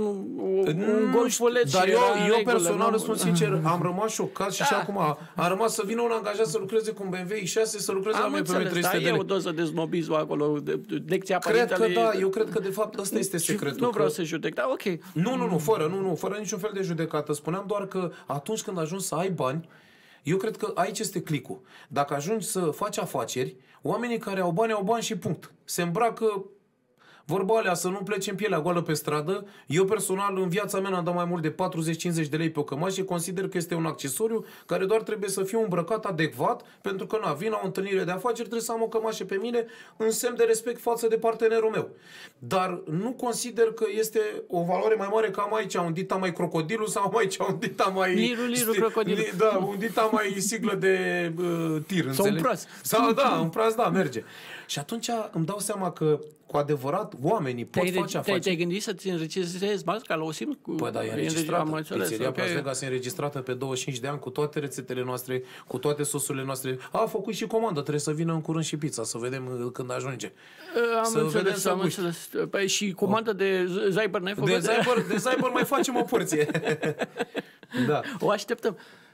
un golfuleț. Dar eu personal, spun sincer, am rămas șocat și acum am rămas să vină un angajat să lucreze cu un BMW X6, să lucreze la mine pe 1300 de lei. E o doză de snobism acolo, de lecția părintelui. Cred că da, eu cred că de fapt ăsta este secretul. Nu vreau să judec, dar ok. Nu, fără niciun fel de judecată. Spuneam doar că atunci când ajungi să ai bani, eu cred că aici este clicul. Dacă ajungi să faci afaceri, oamenii care au bani și punct. Se îmbracă, vorba alea, să nu plece în pielea goală pe stradă. Eu personal în viața mea n-am dat mai mult de 40-50 de lei pe o cămașă și consider că este un accesoriu care doar trebuie să fie îmbrăcat adecvat, pentru că vin la o întâlnire de afaceri, trebuie să am o cămașă pe mine în semn de respect față de partenerul meu. Dar nu consider că este o valoare mai mare ca am aici un dita mai crocodilul sau am aici un dita mai... Liru, crocodilul. Da, un dita mai siglă de tir, sau un praz. Sau un praz, da, merge. Și atunci îmi dau seama că cu adevărat, oamenii pot face afaceri. Te-ai gândit să-ți înregistrezi marca la OSIM? Păi da, e înregistrată. Pizzeria Pras Vegas e înregistrată pe 25 de ani cu toate rețetele noastre, cu toate sosurile noastre. A făcut și comandă, trebuie să vină în curând și pizza, să vedem când ajunge. Am înțeles. Păi și comandă de Zyber n-ai făcut? De Zyber mai facem o porție. Da. O așteptăm.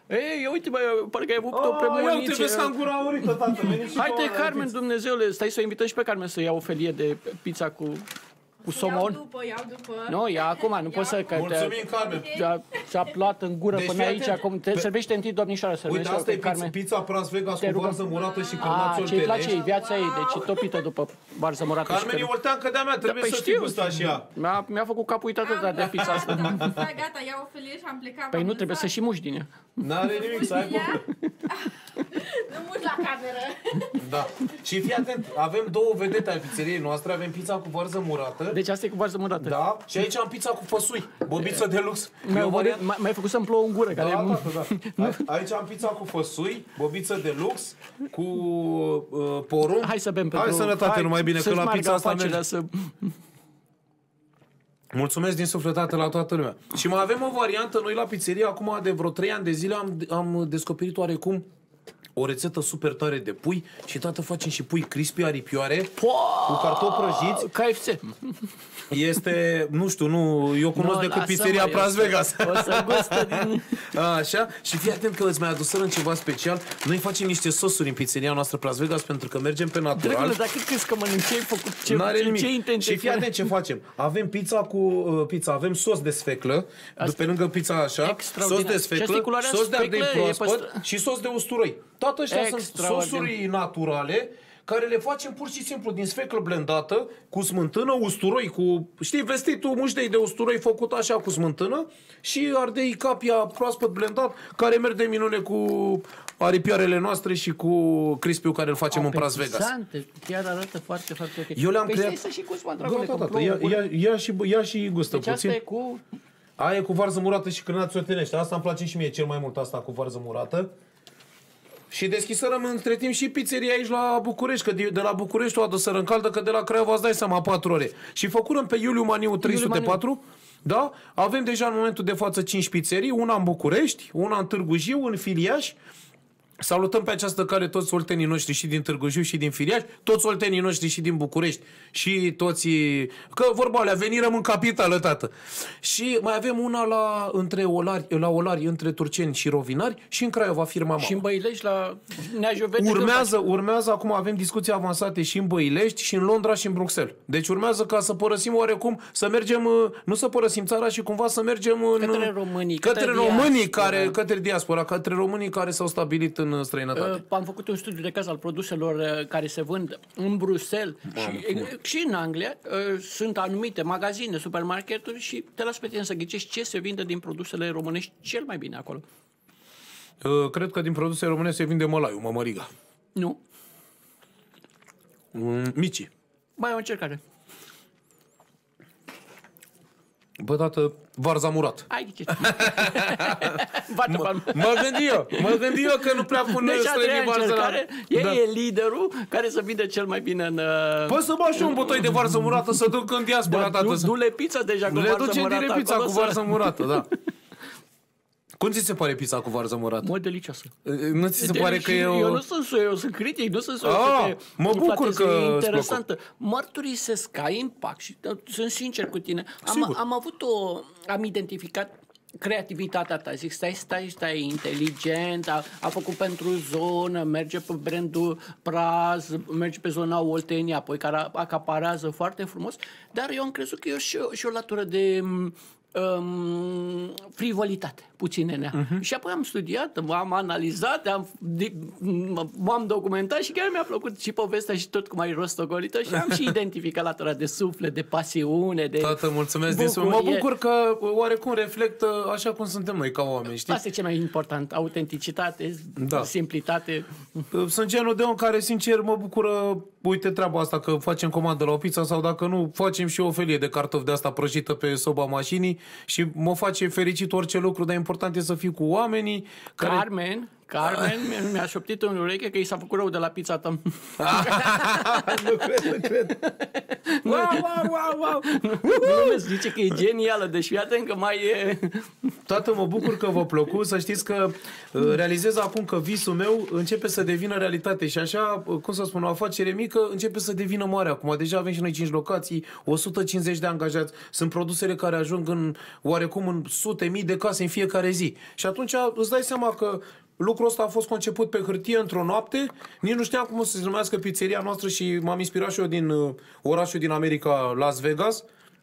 Ei, uite, bă, parcă ai avut o Ia uite, premoniție. vezi că am gura aurită, tată. Haide, Carmen, Dumnezeule, stai să o invităm și pe Carmen să ia o felie de pizza cu somon. Iau după. Nu, ia acum, nu poți să... Mulțumim, Carmen. Ți-a pluat în gură Deci, până fii aici, atent. acum te servește întâi domnișoara, Uite, servește asta e Carmen. pizza Pras Vegas cu varză murată și cârnați Ce-i place, e oltenești. viața ei, deci topită după varză murată. Carmen e olteancă de-a mea, trebuie Păi să știu. știi gustat și ea. Mi-a făcut capul uitat atât de pizza asta. Gata, iau o felie și am plecat. Păi nu trebuie să și muși din ea. N-are nimic, să ai bucură. Nu muși la cameră. Da. Și fii atent, avem două vedete ale pizzeriei noastre, avem pizza cu varză murată. Deci asta e cu varză murată. Da, și aici am pizza cu făsui, bobiță de lux. E o variantă. M-ai făcut să-mi plouă în gură. Da, Care da. Aici am pizza cu făsui, bobiță de lux, cu porumb. Hai să bem Hai sănătate, numai bine, că să-și la meargă pizza asta afacerea merge. să... Mulțumesc din sufletate la toată lumea. Și mai avem o variantă, noi la pizzerie, acum de vreo 3 ani de zile am descoperit oarecum o rețetă super tare de pui și tată facem și pui crispy, aripioare, cu cartofi prăjiți. KFC. Este, nu știu, eu cunosc decât pizzeria Pras Vegas. O să gustă din... Așa, și fii atent că îți mai adusărăm ceva special. Noi facem niște sosuri în pizzeria noastră Pras Vegas pentru că mergem pe natural. Dragule, dar cât crezi că mănânci, ce ai făcut? N-are nimic. Ce intenție? Și fii atent ce facem. Avem pizza, avem sos de sfeclă, pe lângă pizza așa, sos de sfeclă, sos de ardei proaspăt și sos de usturoi. Toate ăștia sunt sosuri naturale care le facem pur și simplu din sfeclă blendată, cu smântână, usturoi, cu, știi, vestitul muștei de usturoi făcut așa cu smântână și ardei capia proaspăt blendat, care merg de minune cu aripioarele noastre și cu crispiul care îl facem în Pras Vegas. Chiar arată foarte, foarte ok. Eu le-am creat... Păi stai să și gust, dragule, că Gata, ia și gustă deci puțin. asta e cu... Aia e cu varză murată și cârnați ortenești. Asta îmi place și mie cel mai mult, asta cu varză murată. Și deschisărăm între timp și pizzeria aici la București, că de la București o adusără în caldă, că de la Craiova îți dai seama 4 ore. Și făcurăm pe Iuliu Maniu 304, da? Avem deja în momentul de față 5 pizzerii, una în București, una în Târgu Jiu, în Filiaș. Salutăm pe această cale toți oltenii noștri și din Târgu Jiu și din Filiaș, toți oltenii noștri și din București și toți, că vorba alea, venirăm în capitală, tată. Și mai avem una la Olari, între Turceni și Rovinari și în Craiova, firma mea. Și în Băilești la Neajoveni. Urmează, acum avem discuții avansate și în Băilești, și în Londra și în Bruxelles. Deci urmează ca să părăsim oarecum, să mergem, nu să părăsim țara și cumva să mergem către românii, către diaspora, către românii care s-au stabilit în străinătate. Am făcut un studiu de caz al produselor care se vând în Bruxelles și în Anglia. Sunt anumite magazine, supermarketuri și te las pe tine să ghicești ce se vinde din produsele românești cel mai bine acolo. Cred că din produse românești se vinde mălaiul, mămăriga. Nu. Mici. Mai o încercare. Bă, tată, varza murat. Hai, ghicești. Mă gândi eu că nu prea pun deci străinii varză la... E liderul care se vinde cel mai bine în... Păi să bagi un butoi de varză murată să duc în diaspora, tată. Du-le pizza deja cu varză murată. Le duce direct pizza cu varză murată, da. Cum ți se pare pizza cu varză murată? Mă, delicioasă. Nu ți se pare că e o... Eu nu sunt eu sunt critic, nu sunt mă bucur că e interesantă. Mărturisesc ca impact și sunt sincer cu tine. Am identificat creativitatea ta. Zic, stai, inteligent, a făcut pentru zonă, merge pe brandul Praz, merge pe zona Oltenia, apoi care acaparează foarte frumos, dar eu am crezut că e și o latură de frivolitate, puținenea. Și apoi am studiat, am analizat, m-am documentat și chiar mi-a plăcut și povestea și tot cum ai rostogolită și am și identificat latura de suflet, de pasiune, de Tată, mulțumesc din suflet. Mă bucur că oarecum reflectă așa cum suntem noi ca oameni, știi? Asta e cel mai important, autenticitate, simplitate. Sunt genul de om care, sincer, mă bucură, uite treaba asta, că facem comandă la o pizza sau dacă nu, facem și o felie de cartofi de asta prăjită pe soba mașinii și mă face fericit orice lucru, dar important e să fiu cu oamenii care... Carmen mi-a șoptit în ureche că i s-a făcut rău de la pizza ta. Nu cred. Wow. Nu zice că e genială, deci fii atent că mai e... Tată, mă bucur că vă plăcut. Să știți că realizez acum că visul meu începe să devină realitate și așa, cum să spun, o afacere mică începe să devină mare acum. Deja avem și noi 5 locații, 150 de angajați. Sunt produsele care ajung oarecum în sute mii de case în fiecare zi. Și atunci îți dai seama că lucrul ăsta a fost conceput pe hârtie într-o noapte. Nici nu știam cum să se numească pizzeria noastră și m-am inspirat și eu din orașul din America, Las Vegas.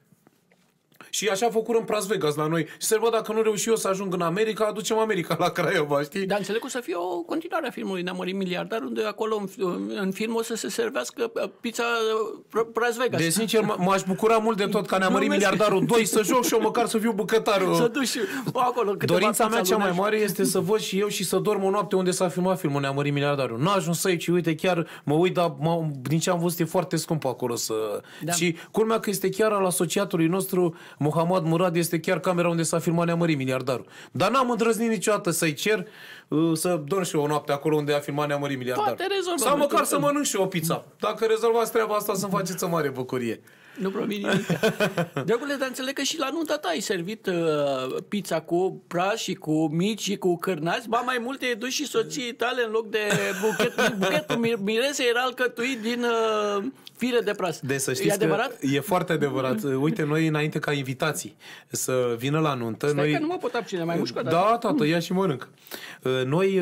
Și așa făcură în Las Vegas la noi. Și să văd dacă nu reuși eu să ajung în America, aducem America la Craiova, știi? Dar înțeleg că o să fie o continuare a filmului Ne-am mărit miliardar, unde acolo în film o să se servească pizza Las Vegas. De sincer, m-aș bucura mult de tot ca Ne-am mărit miliardarul 2 să joc și eu măcar să fiu bucătarul. Să duci acolo. Dorința mea cea mai mare este să văd și eu și să dorm o noapte unde s-a filmat filmul Ne-am mărit miliardarul. N-a ajuns aici, uite, chiar mă uit, dar din ce am văzut e foarte scump acolo să... Da. Și culmea că este chiar al asociatului nostru, Mohamed Murad, este chiar camera unde s-a filmat Ne-am mărit miliardarul. Dar n-am îndrăznit niciodată să-i cer să dorm și eu o noapte acolo unde a filmat Ne-am mărit miliardarul. Sau măcar să mănânc și eu o pizza. Dacă rezolvați treaba asta, să-mi faceți o mare bucurie. Nu promit nimic. Dragule, dar înțeleg că și la nunta ta ai servit pizza cu praz și cu mici și cu cârnați. Ba mai multe duci și soției tale în loc de buchetul miresei era alcătuit din fire de praz. De să știți, e adevărat? E foarte adevărat. Uite, noi înainte ca invitații să vină la nuntă... Stai noi... că nu mă pot abține mai mușcă. Da, tată, ia și mănânc. Noi,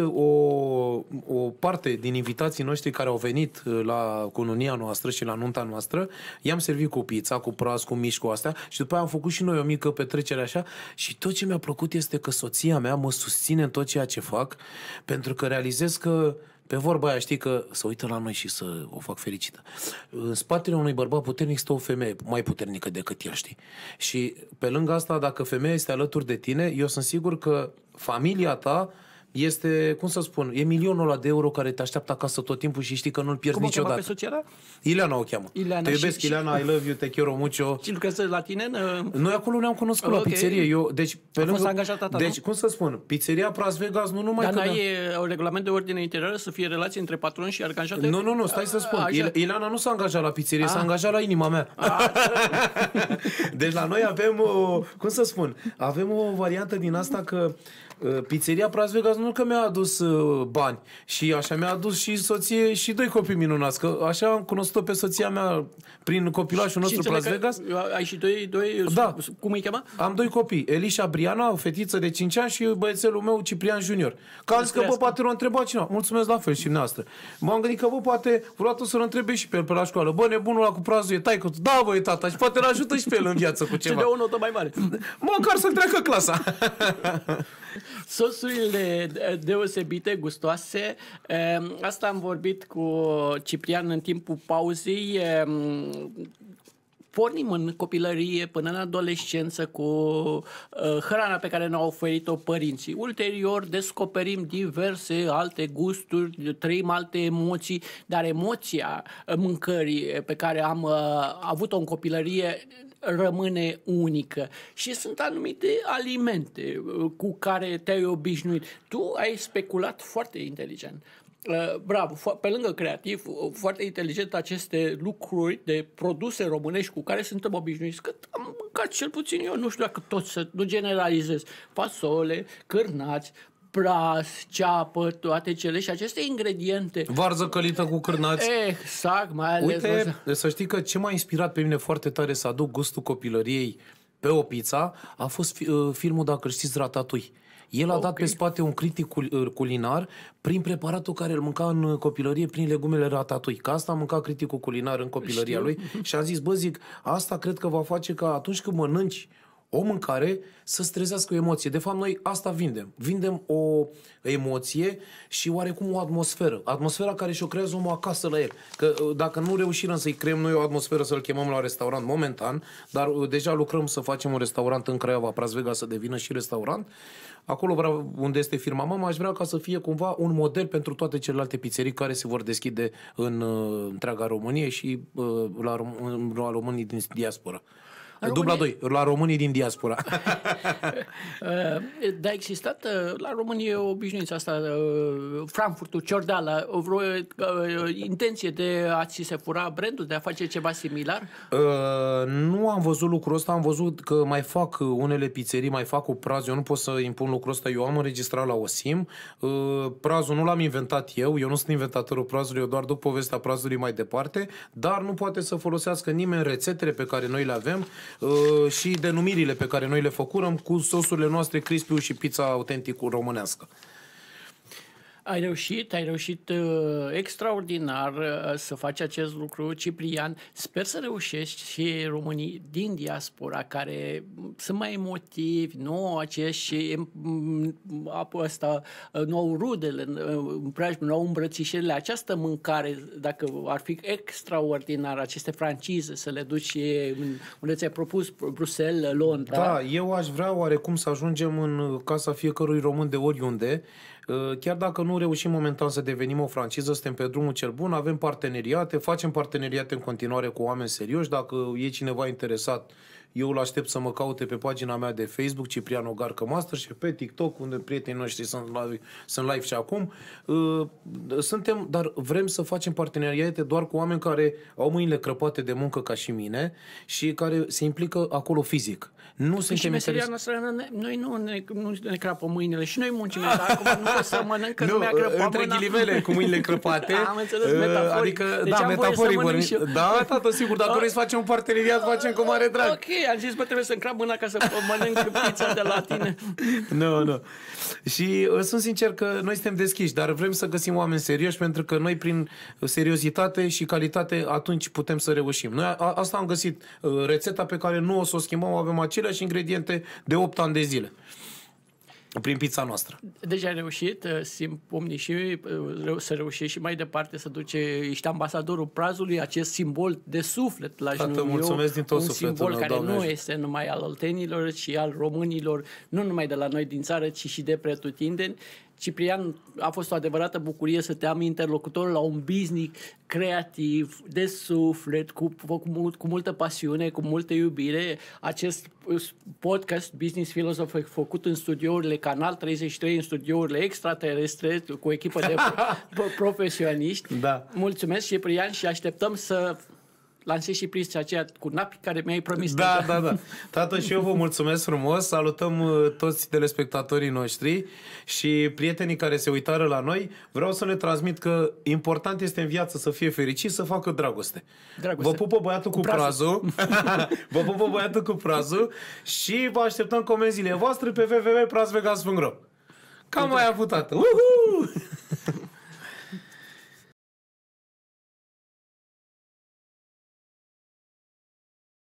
o parte din invitații noștri care au venit la cununia noastră și la nunta noastră, i-am servit cu pizza, cu praz, cu mici, cu astea și după aia am făcut și noi o mică petrecere așa și tot ce mi-a plăcut este că soția mea mă susține în tot ceea ce fac, pentru că realizez că pe vorba aia, știi, că să uită la noi și să o fac fericită. În spatele unui bărbat puternic stă o femeie mai puternică decât el, știi? Și pe lângă asta, dacă femeia este alături de tine, eu sunt sigur că familia ta este, cum să spun, e milionul ăla de euro care te așteaptă acasă tot timpul și știi că nu-l pierzi niciodată. Cum o cheamă pe soția? Ileana o cheamă. Ileana, te iubesc, Ileana, I love you, te quiero mucho. Și lucrează la tine? Noi acolo ne-am cunoscut la pizzerie. Deci, pe lângă... fost angajată ta, deci, cum să spun, pizzeria Las Vegas nu numai dar că... Dar n-ai un regulament de ordine interioară să fie relație între patron și angajate? Nu, stai să spun. Ileana nu s-a angajat la pizzerie, s-a angajat la inima mea. Deci la noi avem, cum să spun, avem o variantă din asta că pizzeria Las Vegas nu că mi-a adus bani și așa mi-a adus și soție și doi copii minunați, că așa am cunoscut-o pe soția mea prin copilașul nostru Las Vegas. Ai și doi da. Cum îi cheamă? Am doi copii, Elisha Briana, o fetiță de 5 ani și băiețelul meu Ciprian Junior. Că am zis că, poate l-a întrebat cineva. Mulțumesc la fel și noastră. M-am gândit că, poate vreodată să-l întrebe și pe el pe la școală. Nebunul ăla cu prazul e taică. Da, e tata, și poate l-ajută și pe el în viață cu ceva. Ce de o notă mai mare. Măcar să treacă clasa. Sosurile deosebite, gustoase. Asta am vorbit cu Ciprian în timpul pauzei. Pornim în copilărie până în adolescență cu hrana pe care ne-au oferit-o părinții. Ulterior descoperim diverse alte gusturi, trăim alte emoții, dar emoția mâncării pe care am avut-o în copilărie rămâne unică. Și sunt anumite alimente cu care te-ai obișnuit. Tu ai speculat foarte inteligent. Bravo, pe lângă creativ, foarte inteligent aceste lucruri de produse românești cu care suntem obișnuiți, că am mâncat cel puțin eu, nu știu dacă tot să nu generalizez, fasole, cârnați, praz, ceapă, toate cele și aceste ingrediente. Varză călită cu cârnați. Exact, mai ales. Uite, să știi că ce m-a inspirat pe mine foarte tare să aduc gustul copilăriei pe o pizza a fost filmul, dacă știți, Ratatouille. El a dat pe spate un critic culinar prin preparatul care îl mânca în copilărie, prin legumele Ratatouille. Că asta a mâncat criticul culinar în copilăria lui și a zis, zic, asta cred că va face ca atunci când mănânci o mâncare să-ți trezească o emoție. De fapt, noi asta vindem. Vindem o emoție și oarecum o atmosferă. Atmosfera care și-o creează omul acasă la el. Că dacă nu reușim să-i creăm noi o atmosferă, să-l chemăm la restaurant momentan, dar deja lucrăm să facem un restaurant în Craiova, Las Vegas, să devină și restaurant, acolo unde este firma mama, aș vrea ca să fie cumva un model pentru toate celelalte pizzerii care se vor deschide în întreaga Românie și la românii din diaspora. Dubla 2, la românii din diaspora. Dar a existat la România obișnuința asta, Frankfurtul, Ciordala, o vreo intenție de a ți se fura brandul, de a face ceva similar? Nu am văzut lucrul ăsta, am văzut că mai fac unele pizzerii, mai fac cu praz, eu nu pot să impun lucrul ăsta, eu am înregistrat la OSIM, prazul nu l-am inventat eu nu sunt inventatorul prazului, eu doar duc povestea prazului mai departe, dar nu poate să folosească nimeni rețetele pe care noi le avem și denumirile pe care noi le făcurăm cu sosurile noastre crispy și pizza autentic românească. Ai reușit extraordinar să faci acest lucru, Ciprian. Sper să reușești și românii din diaspora care sunt mai emotivi, nu acești ăsta, nou rudele, nou îmbrățișările, această mâncare, dacă ar fi extraordinar, aceste francize să le duci unde ți-ai propus, Bruxelles, Londra. Da, eu aș vrea oarecum să ajungem în casa fiecărui român de oriunde. Chiar dacă nu reușim momentan să devenim o franciză, suntem pe drumul cel bun, avem parteneriate, facem parteneriate în continuare cu oameni serioși. Dacă e cineva interesat, eu îl aștept să mă caute pe pagina mea de Facebook, Ciprian Ogarcă Master, și pe TikTok, unde prietenii noștri sunt live și acum. Dar vrem să facem parteneriate doar cu oameni care au mâinile crăpate de muncă ca și mine și care se implică acolo fizic. Nu și meseria noastră, noi nu ne crapă mâinile și noi muncim, dar acum nu o să mănâncă, nu mi-a crăpat între ghilimele, cu mâinile crăpate. Am înțeles, metaforic. Adică, deci da, metaforic. Da, tată, sigur, dacă vrei să facem un parteneriat, facem cu mare drag. Ok, am zis, bă, trebuie să-mi crap mâna ca să mănânc pizza de la tine. Nu. Și sunt sincer că noi suntem deschiși, dar vrem să găsim oameni serioși, pentru că noi prin seriozitate și calitate atunci putem să reușim. Noi asta am găsit, rețeta pe care nu o să o schimbăm, avem aceleași ingrediente de 8 ani de zile prin pizza noastră. Deci ai reușit, simt pumnii și să reușești și mai departe să duci, ești ambasadorul prazului, acest simbol de suflet la Tată, mulțumesc din tot sufletul. Un simbol meu, care Doamne, nu este numai al oltenilor, ci al românilor, nu numai de la noi din țară, ci și de pretutindeni. Ciprian, a fost o adevărată bucurie să te am interlocutor la un business creativ, de suflet, cu multă pasiune, cu multă iubire. Acest podcast, Business Philosophy, făcut în studiourile Canal 33, în studiourile extraterestre, cu o echipă de profesioniști. Da. Mulțumesc, Ciprian, și așteptăm să lansezi și pizza aceea cu napi care mi-ai promis. Da. Tată, și eu vă mulțumesc frumos. Salutăm toți telespectatorii noștri și prietenii care se uitară la noi. Vreau să ne transmit că important este în viață să fie fericit, să facă dragoste. Vă pupă băiatul cu prazul. Vă pupă băiatul cu prazul și vă așteptăm comenzile voastre pe www.prazvegas.ro. Cam mai avut, tată.